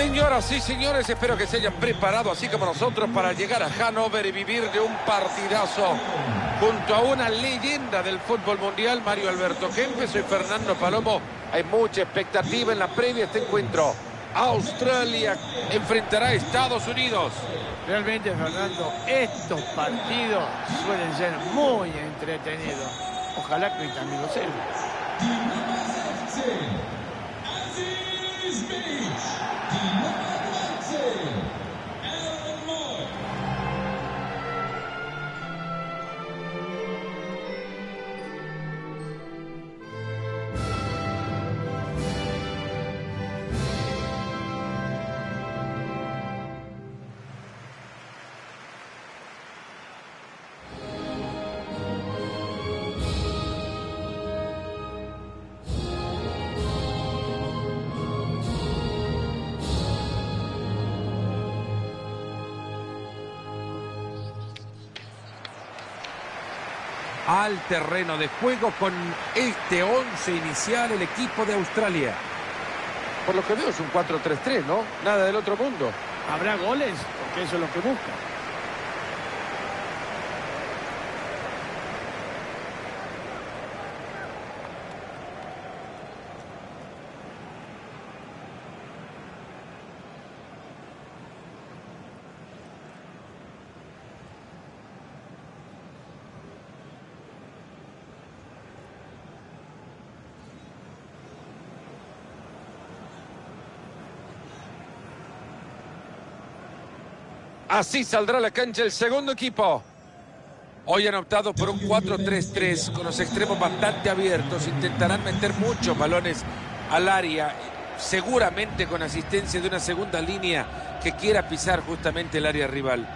Señoras y señores, espero que se hayan preparado, así como nosotros, para llegar a Hannover y vivir de un partidazo junto a una leyenda del fútbol mundial, Mario Alberto Kempes. Soy Fernando Palomo. Hay mucha expectativa en la previa de este encuentro. Australia enfrentará a Estados Unidos. Realmente, Fernando, estos partidos suelen ser muy entretenidos. Ojalá que también lo sean. Al terreno de juego con este 11 inicial el equipo de Australia. Por lo que veo es un 4-3-3, ¿no? Nada del otro mundo. ¿Habrá goles? Porque eso es lo que busca. Así saldrá a la cancha el segundo equipo. Hoy han optado por un 4-3-3 con los extremos bastante abiertos. Intentarán meter muchos balones al área, seguramente con asistencia de una segunda línea que quiera pisar justamente el área rival.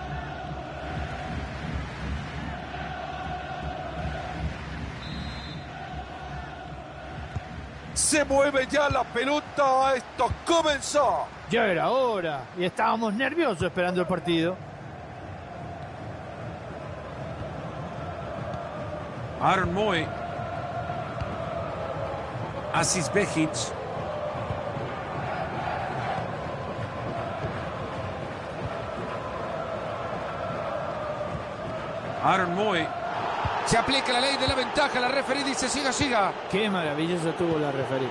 Se mueve ya la pelota. Esto comenzó. Ya era hora y estábamos nerviosos esperando el partido. Aaron Moy. Aziz Behic. Aaron Moy. Se aplica la ley de la ventaja. La referee dice siga, siga. Qué maravilloso tuvo la referee.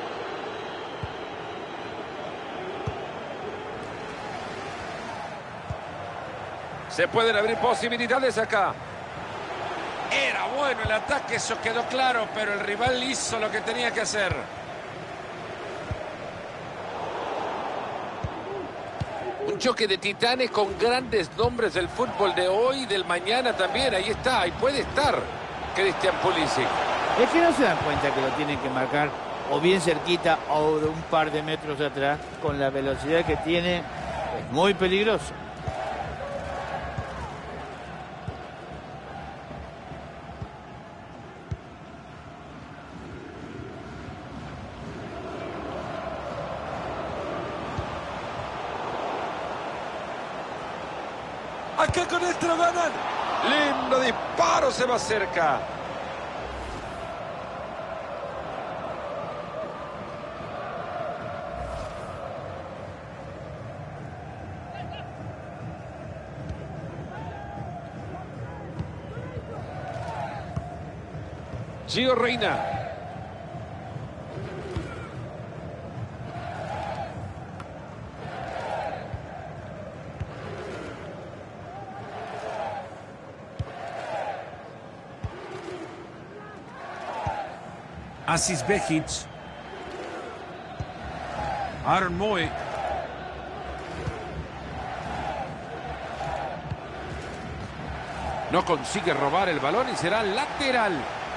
Se pueden abrir posibilidades acá. Era bueno el ataque, eso quedó claro, pero el rival hizo lo que tenía que hacer. Un choque de titanes con grandes nombres del fútbol de hoy y del mañana también. Ahí está, ahí puede estar Christian Pulisic. Es que no se dan cuenta que lo tienen que marcar o bien cerquita o de un par de metros atrás. Con la velocidad que tiene, es muy peligroso. Acá con esto lo ganan. Lindo disparo, se va cerca. Gio Reyna. Aziz Behic. Aaron Moy. No consigue robar el balón y será lateral.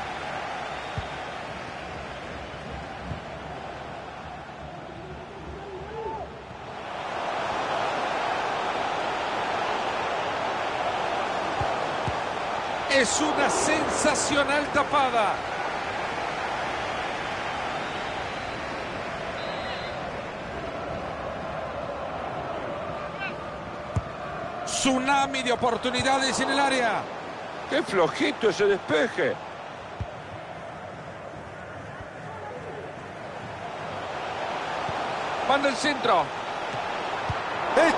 Es una sensacional tapada. Tsunami de oportunidades en el área. ¡Qué flojito ese despeje! Manda el centro.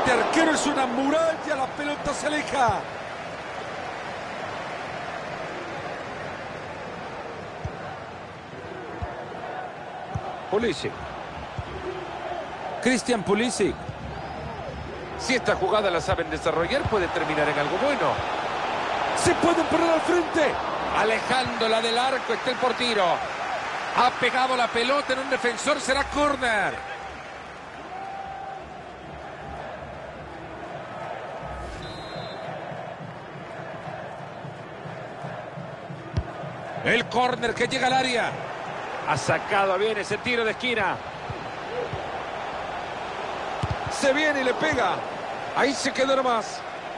Este arquero es una muralla, la pelota se aleja. Pulisic. Christian Pulisic. Si esta jugada la saben desarrollar, puede terminar en algo bueno. Se pueden poner al frente. Alejándola del arco está el portero. Ha pegado la pelota en un defensor, será córner. El córner que llega al área. Ha sacado bien ese tiro de esquina. Se viene y le pega. Ahí se quedó nomás.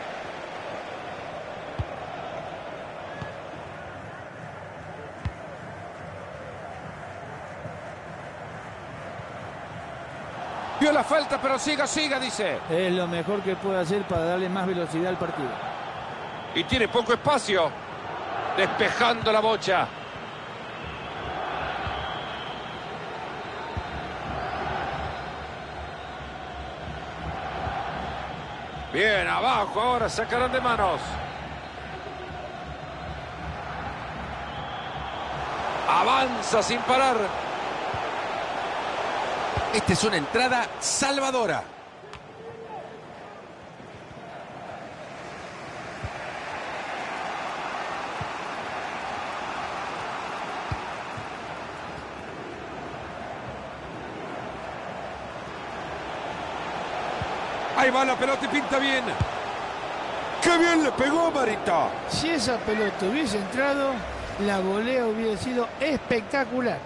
Vio la falta, pero siga, dice. Es lo mejor que puede hacer para darle más velocidad al partido. Y tiene poco espacio. Despejando la bocha. Bien, abajo, ahora sacarán de manos. Avanza sin parar. Esta es una entrada salvadora. Ahí va la pelota y pinta bien. ¡Qué bien le pegó, Marita! Si esa pelota hubiese entrado, la volea hubiera sido espectacular.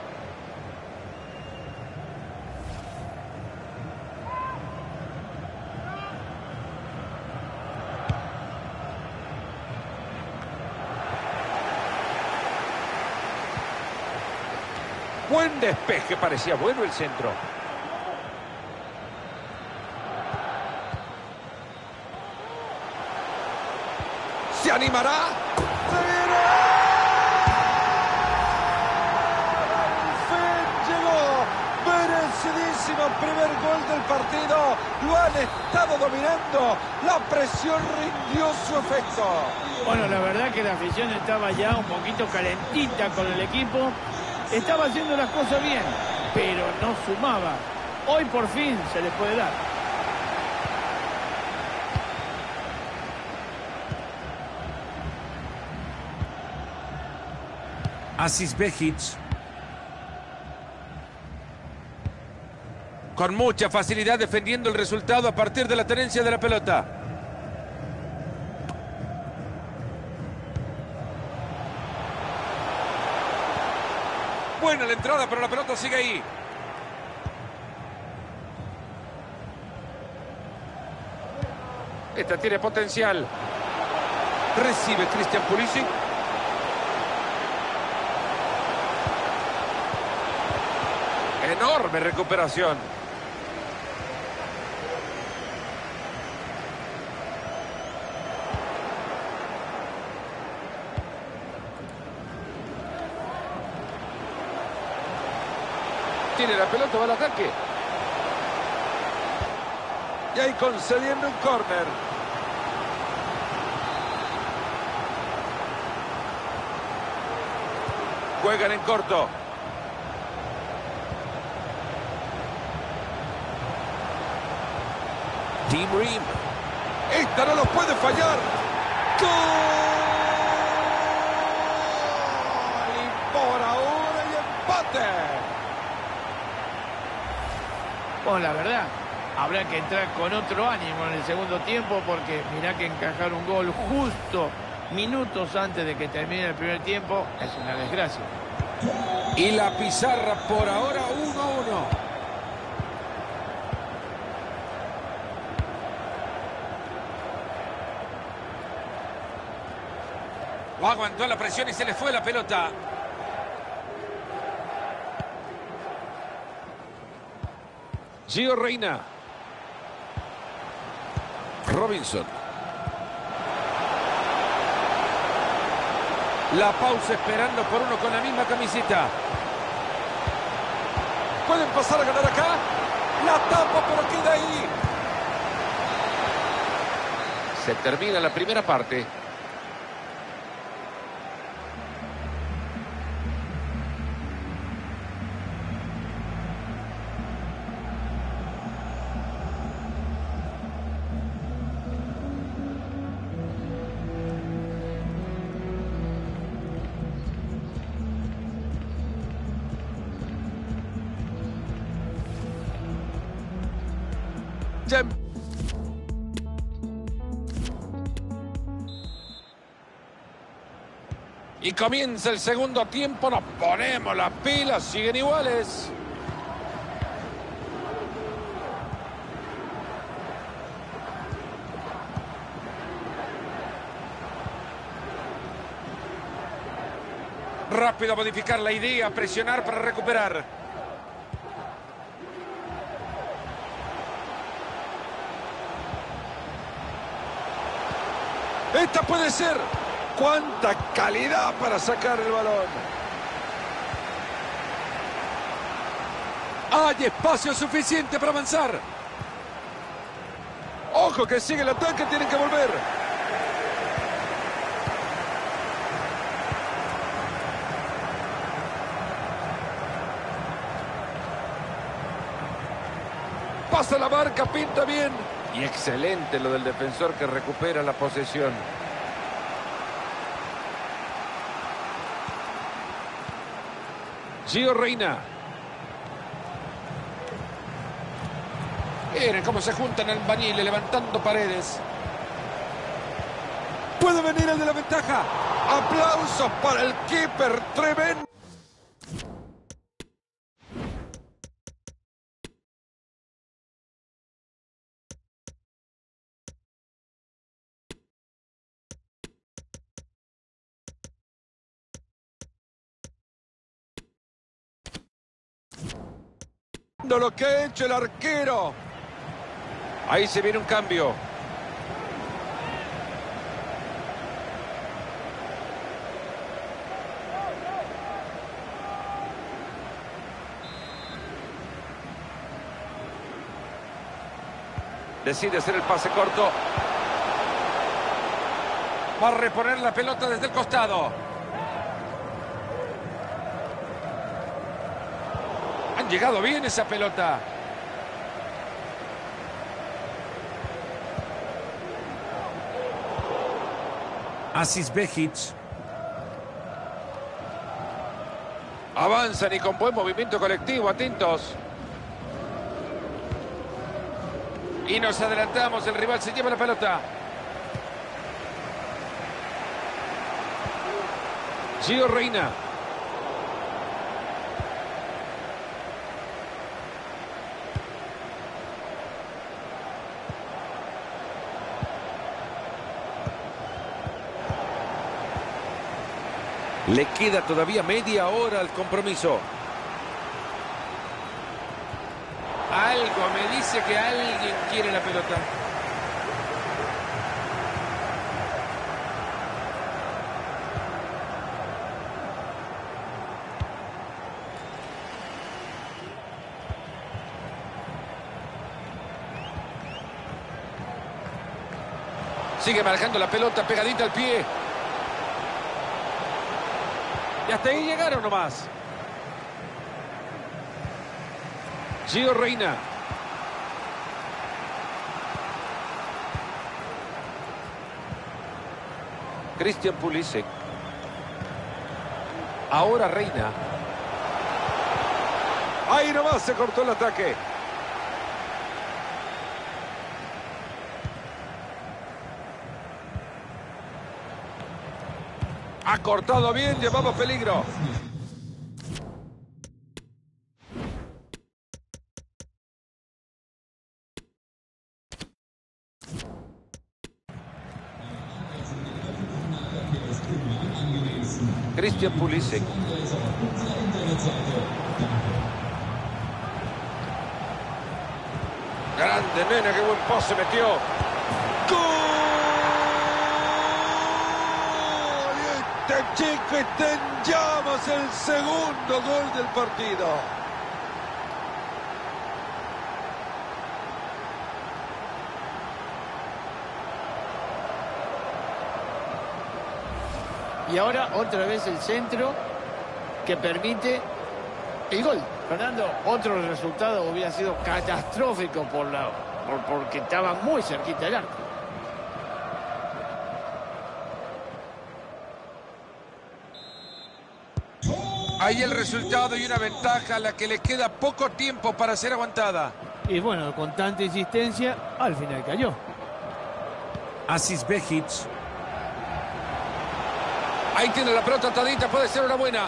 Buen despeje, parecía bueno el centro. ¿Se animará? ¡Se viene! ¡Al fin llegó! Merecidísimo primer gol del partido. Lo han estado dominando. La presión rindió su efecto. Bueno, la verdad que la afición estaba ya un poquito calentita con el equipo. Estaba haciendo las cosas bien, pero no sumaba. Hoy por fin se les puede dar. Asis Behic. Con mucha facilidad defendiendo el resultado a partir de la tenencia de la pelota. Buena la entrada, pero la pelota sigue ahí. Esta tiene potencial. Recibe Christian Pulisic. Enorme recuperación. Tiene la pelota, va al ataque. Y ahí concediendo un córner. Juegan en corto. Tim Ream. Esta no lo puede fallar. ¡Gol! Y por ahora el empate. Bueno, la verdad, habrá que entrar con otro ánimo en el segundo tiempo porque mirá que encajar un gol justo minutos antes de que termine el primer tiempo es una desgracia. Y la pizarra por ahora 1-1. No aguantó la presión y se le fue la pelota. Gio Reyna. Robinson. La pausa esperando por uno con la misma camiseta. ¿Pueden pasar a ganar acá? La tapa, pero queda ahí. Se termina la primera parte. Y comienza el segundo tiempo, nos ponemos las pilas, siguen iguales. Rápido a modificar la idea, presionar para recuperar. Esta puede ser. ¡Cuánta calidad para sacar el balón! Hay espacio suficiente para avanzar. ¡Ojo que sigue el ataque! Tienen que volver. Pasa la marca, pinta bien. Y excelente lo del defensor que recupera la posesión. Gio Reyna. Miren cómo se juntan albañiles levantando paredes. Puede venir el de la ventaja. Aplausos para el keeper. Tremendo. Lo que ha hecho el arquero. Ahí se viene un cambio. Decide hacer el pase corto. Va a reponer la pelota desde el costado. Han llegado bien esa pelota. Asis Behic. Avanzan y con buen movimiento colectivo, atentos. Y nos adelantamos, el rival se lleva la pelota. Gio Reyna. Le queda todavía media hora al compromiso. Algo me dice que alguien quiere la pelota. Sigue marcando la pelota pegadita al pie. Y hasta ahí llegaron nomás. Gio Reyna. Christian Pulisic. Ahora Reyna. Ahí nomás se cortó el ataque. Ha cortado bien, llevaba peligro. Christian Pulisic. Grande nena, qué buen pase metió. ¡Gol! Este chico está en llamas, el segundo gol del partido. Y ahora otra vez el centro que permite el gol. Fernando, otro resultado hubiera sido catastrófico porque estaba muy cerquita del arco. Ahí el resultado y una ventaja a la que le queda poco tiempo para ser aguantada. Y bueno, con tanta insistencia, al final cayó. Aziz Behic. Ahí tiene la pelota atadita, puede ser una buena.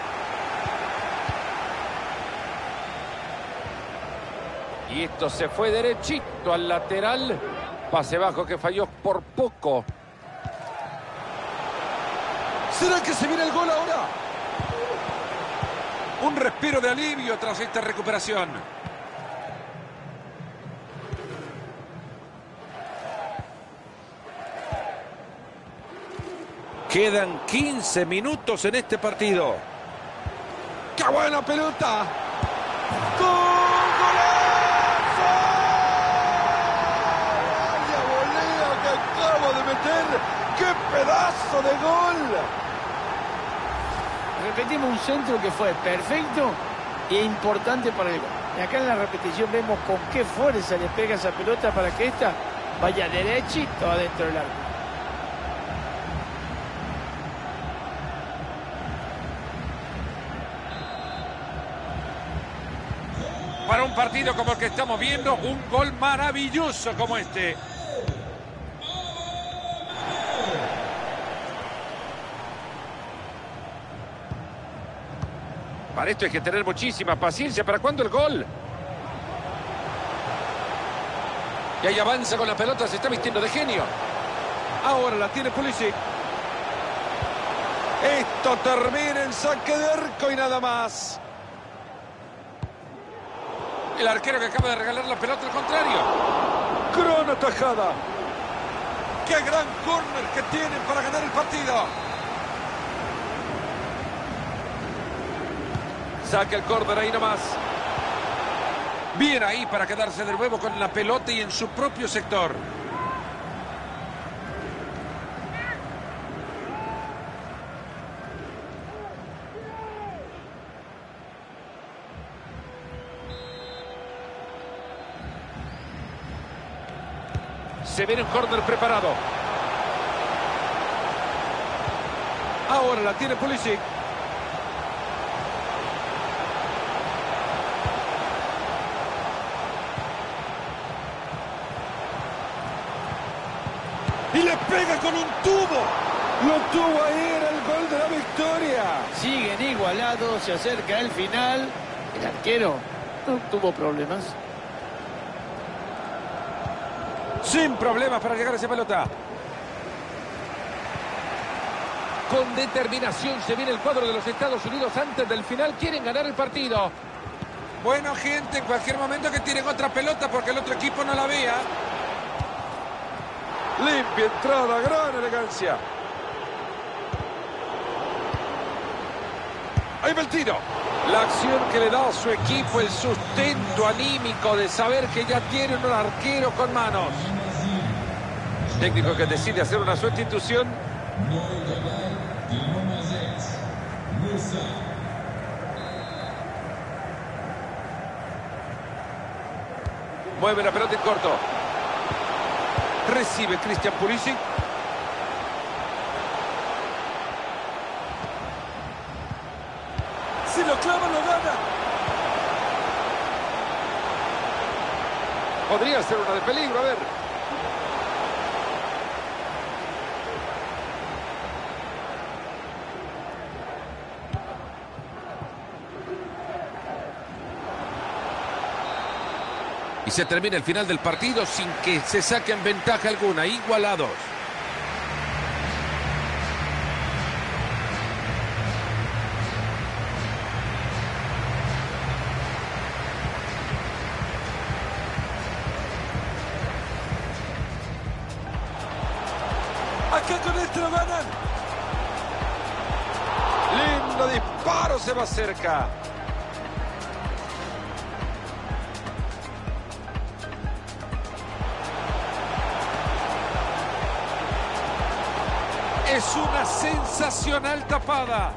Y esto se fue derechito al lateral. Pase bajo que falló por poco. ¿Será que se viene el gol ahora? Un respiro de alivio tras esta recuperación. Quedan 15 minutos en este partido. ¡Qué buena pelota! ¡Gol! ¡Vaya volea que acabo de meter! ¡Qué pedazo de gol! Repetimos un centro que fue perfecto e importante para el gol. Y acá en la repetición vemos con qué fuerza le pega esa pelota para que esta vaya derechito adentro del arco. Para un partido como el que estamos viendo, un gol maravilloso como este. Para esto hay que tener muchísima paciencia. ¿Para cuándo el gol? Y ahí avanza con la pelota, se está vistiendo de genio. Ahora la tiene Pulisic. Esto termina en saque de arco y nada más. El arquero que acaba de regalar la pelota al contrario. Gran atajada. ¡Qué gran córner que tienen para ganar el partido! Saca el córner ahí nomás. Bien ahí para quedarse de nuevo con la pelota y en su propio sector. Se viene un córner preparado. Ahora la tiene Pulisic. Y le pega con un tubo. Lo tuvo ahí, era el gol de la victoria. Siguen igualados, se acerca el final. El arquero no tuvo problemas. Sin problemas para llegar a esa pelota. Con determinación se viene el cuadro de los Estados Unidos antes del final. Quieren ganar el partido. Bueno, gente, en cualquier momento que tiren otra pelota porque el otro equipo no la vea. Limpia entrada, gran elegancia. Ahí va el tiro. La acción que le da a su equipo, el sustento anímico de saber que ya tiene un arquero con manos. Técnico que decide hacer una sustitución. Mueve la pelota en corto. Recibe Christian Pulisic. Si lo clava, lo gana. Podría ser una de peligro, a ver. Y se termina el final del partido sin que se saquen ventaja alguna, igualados. Acá con esto lo ganan. Lindo disparo, se va cerca. Es una sensacional tapada.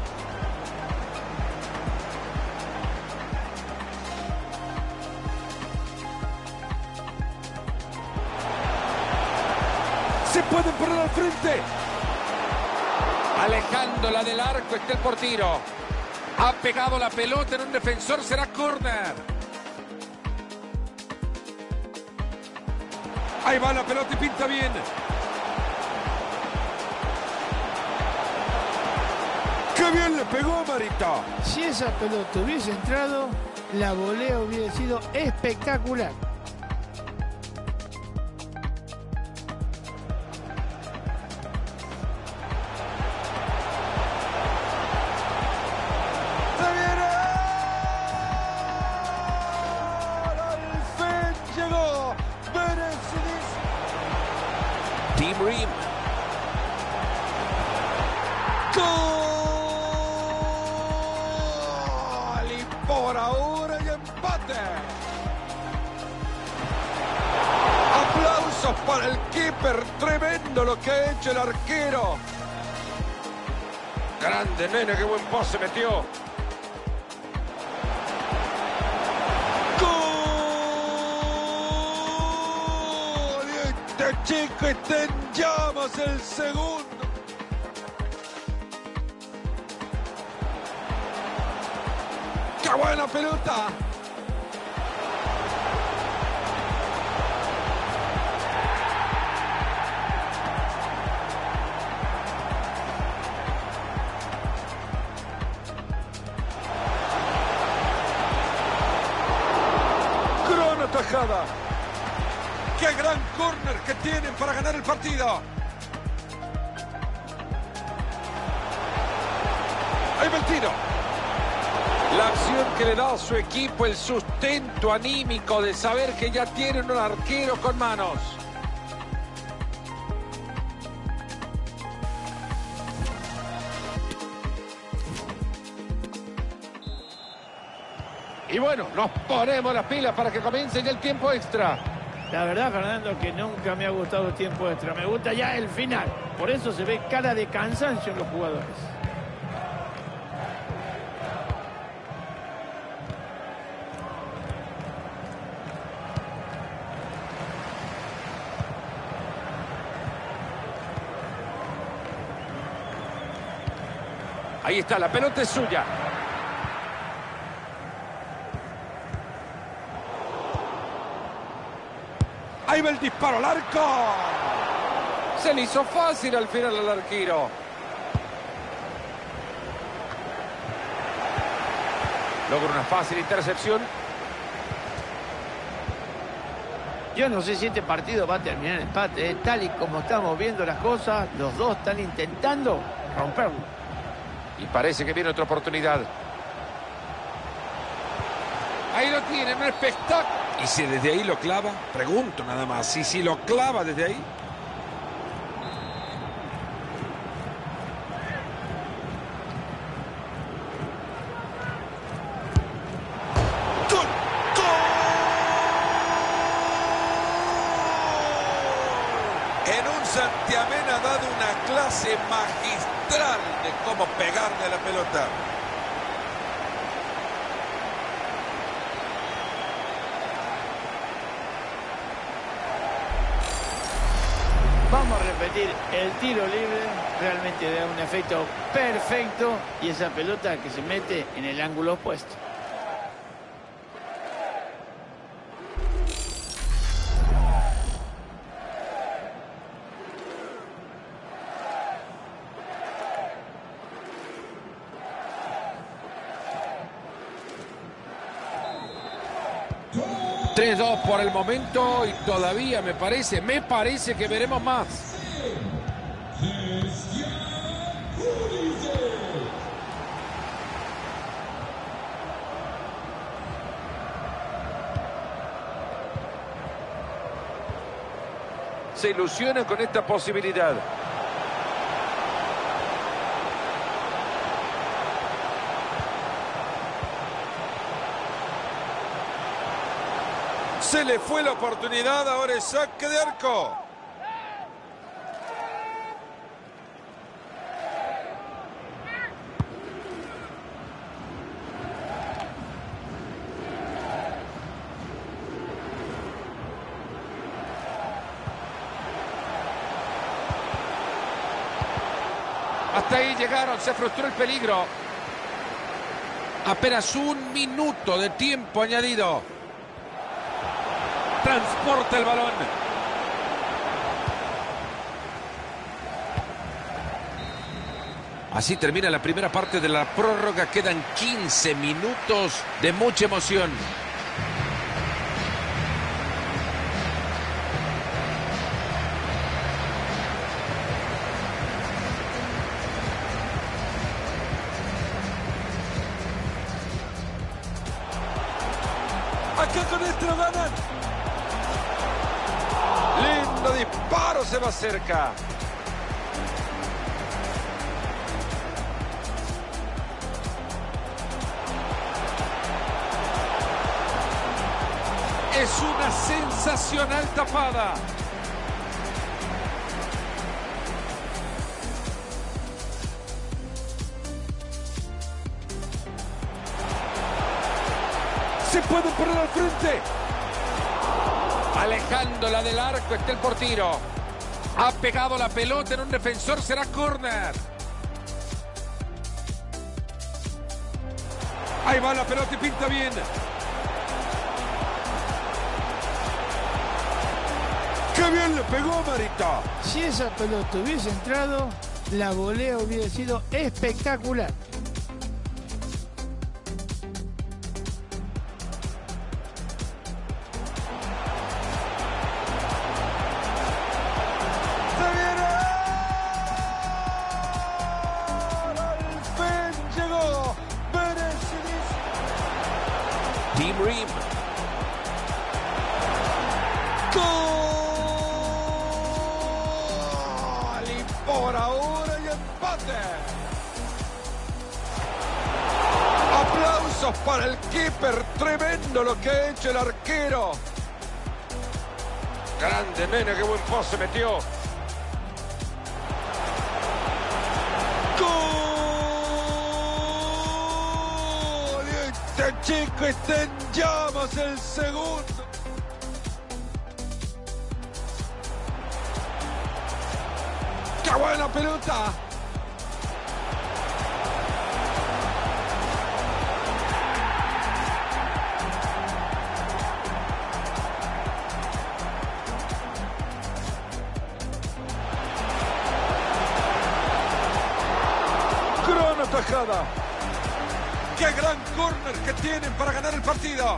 Se pueden poner al frente. Alejándola del arco está el portero. Ha pegado la pelota en un defensor, será córner. Ahí va la pelota y pinta bien. ¡Qué bien le pegó, Marito! Si esa pelota hubiese entrado, la volea hubiera sido espectacular. Tim Ream. ¡Gol! Y por ahora hay empate. Aplausos para el keeper. Tremendo lo que ha hecho el arquero. Grande, nene, qué buen pase metió. Este chico está en llamas, el segundo. ¡Qué buena pelota! Gran atajada. ¡Qué gran córner que tienen para ganar el partido! Ahí va el tiro. La acción que le da a su equipo, el sustento anímico de saber que ya tienen un arquero con manos. Y bueno, nos ponemos las pilas para que comience ya el tiempo extra. La verdad, Fernando, que nunca me ha gustado el tiempo extra. Me gusta ya el final. Por eso se ve cara de cansancio en los jugadores. Ahí está, la pelota es suya. Ahí va el disparo al arco. Se le hizo fácil al final al arquero. Logra una fácil intercepción. Yo no sé si este partido va a terminar en empate. Tal y como estamos viendo las cosas, los dos están intentando romperlo. Y parece que viene otra oportunidad. Ahí lo tienen, un espectáculo. ¿Y si desde ahí lo clava? Pregunto nada más. ¿Y si lo clava desde ahí? ¡Gol! ¡Gol! En un santiamén ha dado una clase magistral de cómo pegarle a la pelota. Vamos a repetir el tiro libre. Realmente da un efecto perfecto. Y esa pelota que se mete en el ángulo opuesto. ...3-2 por el momento y todavía me parece que veremos más. Se ilusiona con esta posibilidad. Se le fue la oportunidad, ahora es saque de arco. Hasta ahí llegaron, se frustró el peligro. Apenas 1 minuto de tiempo añadido. Transporta el balón. Así termina la primera parte de la prórroga. Quedan 15 minutos de mucha emoción. Acá con esto lo ganan. Lindo disparo, se va cerca. Es una sensacional tapada. Se pueden poner al frente. Alejándola del arco está el portero. Ha pegado la pelota en un defensor, será córner. Ahí va la pelota y pinta bien. ¡Qué bien le pegó, Marita! Si esa pelota hubiese entrado, la volea hubiera sido espectacular. ¡Se viene! ¡Al fin llegó! ¡Merecidísimo! Tim Ream. Por ahora y empate. Aplausos para el keeper. Tremendo lo que ha hecho el arquero. Grande Mena, qué buen pase metió. ¡Gol! Y este chico está en llamas, el segundo. ¡Qué buena pelota! ¡Gran atajada! ¡Qué gran córner que tienen para ganar el partido!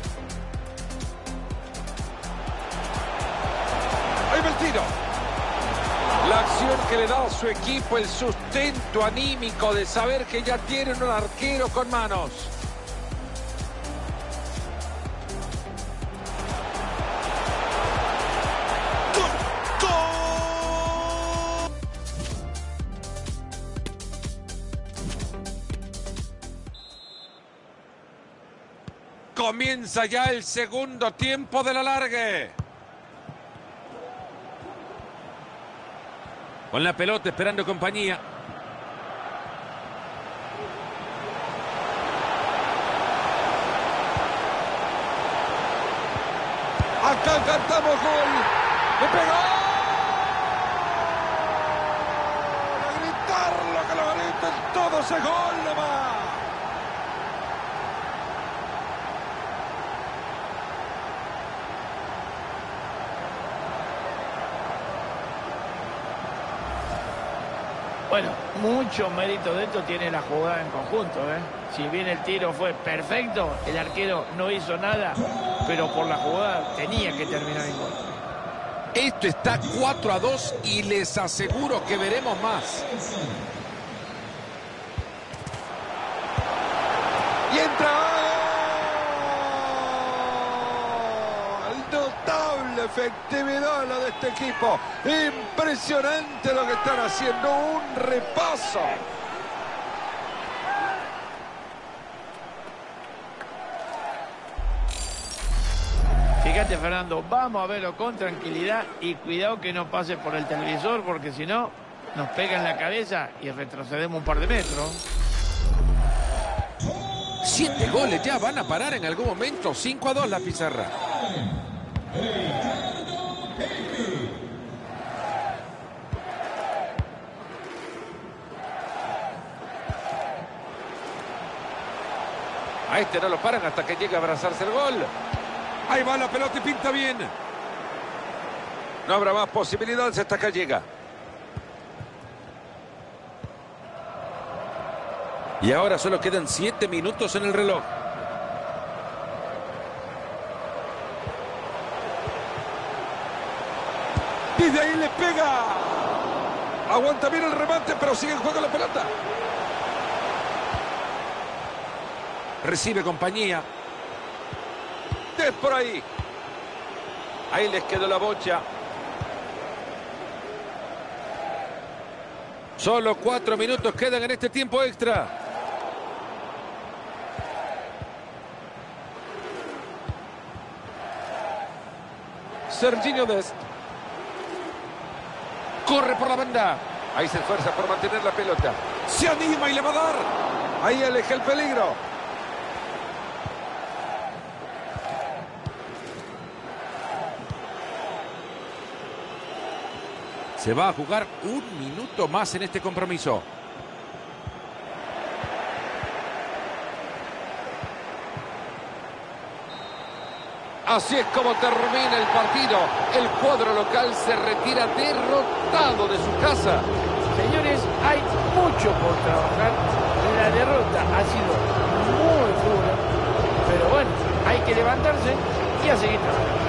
¡Ahí va el tiro! La acción que le da a su equipo, el sustento anímico de saber que ya tienen un arquero con manos. Comienza ya el segundo tiempo del alargue. Con la pelota esperando compañía. Acá cantamos gol. ¡Le pegó! ¡A gritarlo que lo griten todos! ¡Ese gol nomás! Bueno, mucho mérito de esto tiene la jugada en conjunto, ¿eh? Si bien el tiro fue perfecto, el arquero no hizo nada, pero por la jugada tenía que terminar el gol. Esto está 4-2 y les aseguro que veremos más. Y entra. Notable efectividad la de este equipo. Impresionante lo que están haciendo. Un repaso. Fíjate, Fernando, vamos a verlo con tranquilidad y cuidado que no pase por el televisor, porque si no, nos pega en la cabeza y retrocedemos un par de metros. 7 goles ya van a parar en algún momento. 5-2 la pizarra. A este no lo paran hasta que llegue a abrazarse el gol. Ahí va la pelota y pinta bien. No habrá más posibilidades hasta que llega. Y ahora solo quedan 7 minutos en el reloj. Y de ahí le pega. Aguanta bien el remate, pero sigue en juego la pelota. Recibe compañía. Es por ahí. Ahí les quedó la bocha. Solo 4 minutos quedan en este tiempo extra. Serginho Dest. Corre por la banda. Ahí se esfuerza por mantener la pelota. Se anima y le va a dar. Ahí aleja el peligro. Se va a jugar 1 minuto más en este compromiso. Así es como termina el partido. El cuadro local se retira derrotado de su casa. Señores, hay mucho por trabajar. La derrota ha sido muy dura. Pero bueno, hay que levantarse y a seguir trabajando.